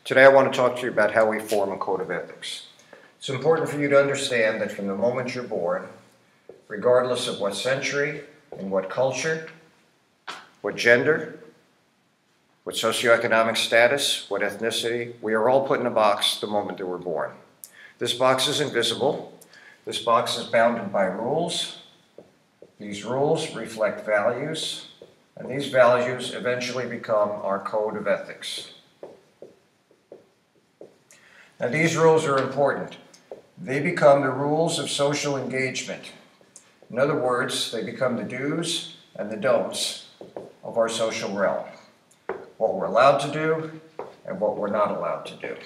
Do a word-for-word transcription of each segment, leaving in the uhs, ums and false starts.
Today I want to talk to you about how we form a code of ethics. It's important for you to understand that from the moment you're born, regardless of what century, in what culture, what gender, what socioeconomic status, what ethnicity, we are all put in a box the moment that we're born. This box is invisible. This box is bounded by rules. These rules reflect values, and these values eventually become our code of ethics. Now, these rules are important. They become the rules of social engagement. In other words, they become the do's and the don'ts of our social realm. What we're allowed to do and what we're not allowed to do.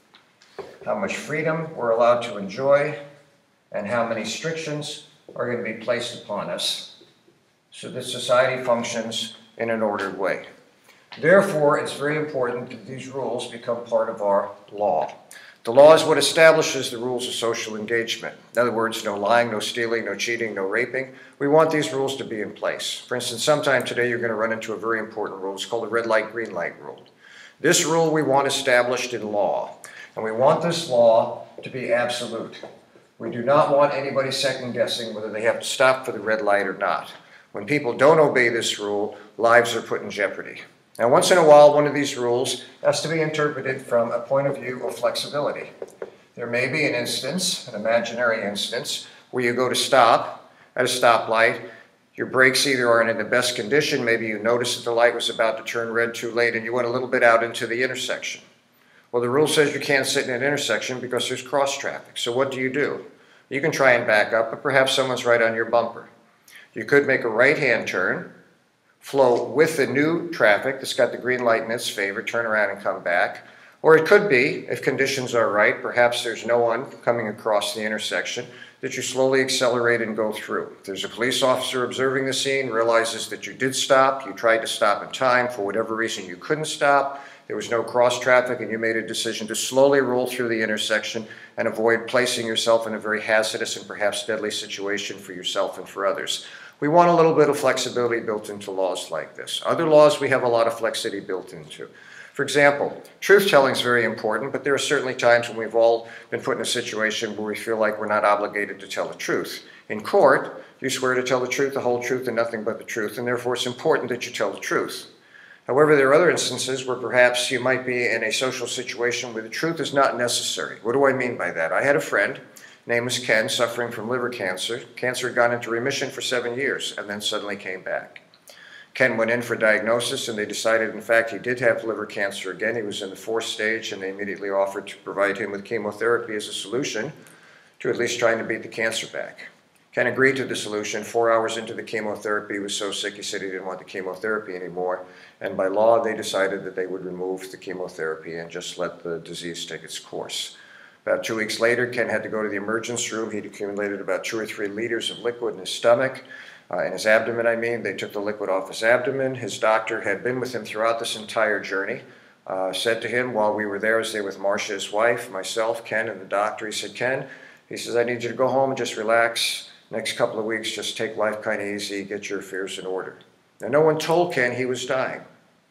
How much freedom we're allowed to enjoy and how many restrictions are going to be placed upon us so that society functions in an ordered way. Therefore, it's very important that these rules become part of our law. The law is what establishes the rules of social engagement. In other words, no lying, no stealing, no cheating, no raping. We want these rules to be in place. For instance, sometime today you're going to run into a very important rule. It's called the red light, green light rule. This rule we want established in law, and we want this law to be absolute. We do not want anybody second guessing whether they have to stop for the red light or not. When people don't obey this rule, lives are put in jeopardy. Now, once in a while, one of these rules has to be interpreted from a point of view of flexibility. There may be an instance, an imaginary instance, where you go to stop at a stoplight. Your brakes either aren't in the best condition, maybe you noticed that the light was about to turn red too late, and you went a little bit out into the intersection. Well, the rule says you can't sit in an intersection because there's cross traffic. So what do you do? You can try and back up, but perhaps someone's right on your bumper. You could make a right-hand turn, flow with the new traffic that's got the green light in its favor, turn around and come back. Or it could be, if conditions are right, perhaps there's no one coming across the intersection, that you slowly accelerate and go through. If there's a police officer observing the scene, realizes that you did stop, you tried to stop in time, for whatever reason you couldn't stop, there was no cross traffic, and you made a decision to slowly roll through the intersection and avoid placing yourself in a very hazardous and perhaps deadly situation for yourself and for others. We want a little bit of flexibility built into laws like this. Other laws we have a lot of flexibility built into. For example, truth-telling is very important, but there are certainly times when we've all been put in a situation where we feel like we're not obligated to tell the truth. In court, you swear to tell the truth, the whole truth, and nothing but the truth, and therefore it's important that you tell the truth. However, there are other instances where perhaps you might be in a social situation where the truth is not necessary. What do I mean by that? I had a friend, name was Ken, suffering from liver cancer. Cancer had gone into remission for seven years and then suddenly came back. Ken went in for diagnosis and they decided, in fact, he did have liver cancer again. He was in the fourth stage and they immediately offered to provide him with chemotherapy as a solution to at least trying to beat the cancer back. Ken agreed to the solution. Four hours into the chemotherapy, he was so sick he said he didn't want the chemotherapy anymore. And by law, they decided that they would remove the chemotherapy and just let the disease take its course. About two weeks later, Ken had to go to the emergency room. He'd accumulated about two or three liters of liquid in his stomach, uh, in his abdomen, I mean. They took the liquid off his abdomen. His doctor had been with him throughout this entire journey, uh, said to him while we were there, I was there with Marcia, his wife, myself, Ken, and the doctor. He said, Ken, he says, I need you to go home and just relax. Next couple of weeks, just take life kind of easy, get your affairs in order. Now, no one told Ken he was dying.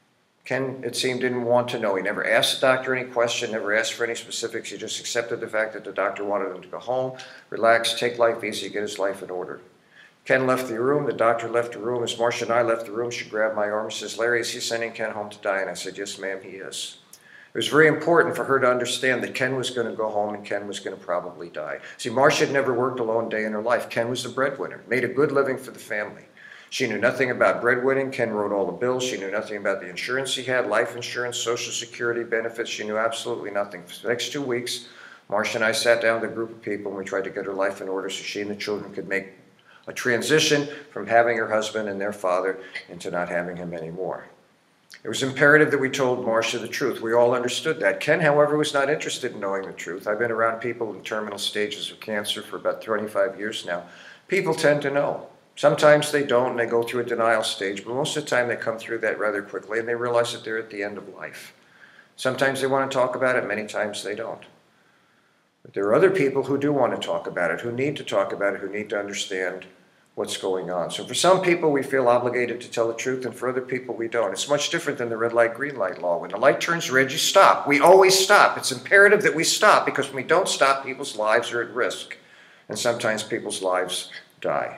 Ken, it seemed, didn't want to know. He never asked the doctor any question, never asked for any specifics. He just accepted the fact that the doctor wanted him to go home, relax, take life easy, get his life in order. Ken left the room. The doctor left the room. As Marcia and I left the room, she grabbed my arm and says, Larry, is he sending Ken home to die? And I said, yes, ma'am, he is. It was very important for her to understand that Ken was going to go home and Ken was going to probably die. See, Marcia had never worked a lone day in her life. Ken was the breadwinner, made a good living for the family. She knew nothing about breadwinning. Ken wrote all the bills. She knew nothing about the insurance he had, life insurance, Social Security benefits. She knew absolutely nothing. For the next two weeks, Marcia and I sat down with a group of people and we tried to get her life in order so she and the children could make a transition from having her husband and their father into not having him anymore. It was imperative that we told Marcia the truth. We all understood that. Ken, however, was not interested in knowing the truth. I've been around people in terminal stages of cancer for about twenty-five years now. People tend to know. Sometimes they don't and they go through a denial stage, but most of the time they come through that rather quickly and they realize that they're at the end of life. Sometimes they want to talk about it, many times they don't. But there are other people who do want to talk about it, who need to talk about it, who need to understand what's going on. So for some people, we feel obligated to tell the truth, and for other people, we don't. It's much different than the red light, green light law. When the light turns red, you stop. We always stop. It's imperative that we stop, because when we don't stop, people's lives are at risk. And sometimes people's lives die.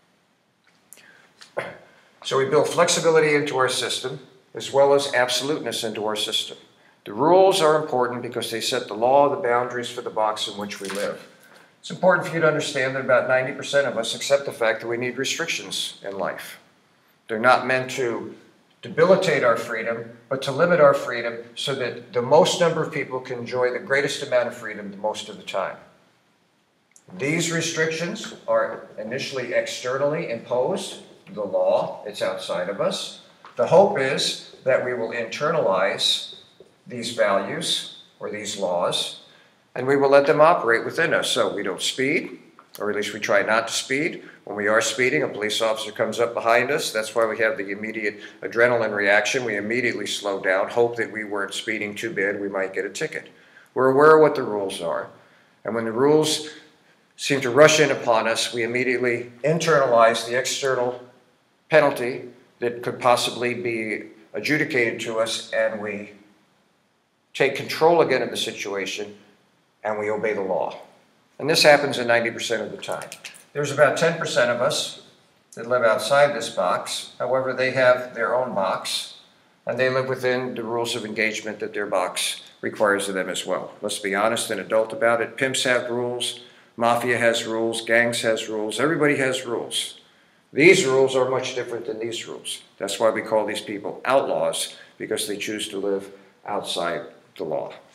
So we build flexibility into our system, as well as absoluteness into our system. The rules are important because they set the law, the boundaries for the box in which we live. It's important for you to understand that about ninety percent of us accept the fact that we need restrictions in life. They're not meant to debilitate our freedom, but to limit our freedom so that the most number of people can enjoy the greatest amount of freedom the most of the time. These restrictions are initially externally imposed, the law, it's outside of us. The hope is that we will internalize these values or these laws, and we will let them operate within us. So we don't speed, or at least we try not to speed. When we are speeding, a police officer comes up behind us. That's why we have the immediate adrenaline reaction. We immediately slow down, hope that we weren't speeding too bad, we might get a ticket. We're aware of what the rules are. And when the rules seem to rush in upon us, we immediately internalize the external penalty that could possibly be adjudicated to us, and we take control again of the situation, and we obey the law. And this happens in ninety percent of the time. There's about ten percent of us that live outside this box. However, they have their own box, and they live within the rules of engagement that their box requires of them as well. Let's be honest and adult about it. Pimps have rules, mafia has rules, gangs has rules, everybody has rules. These rules are much different than these rules. That's why we call these people outlaws, because they choose to live outside the law.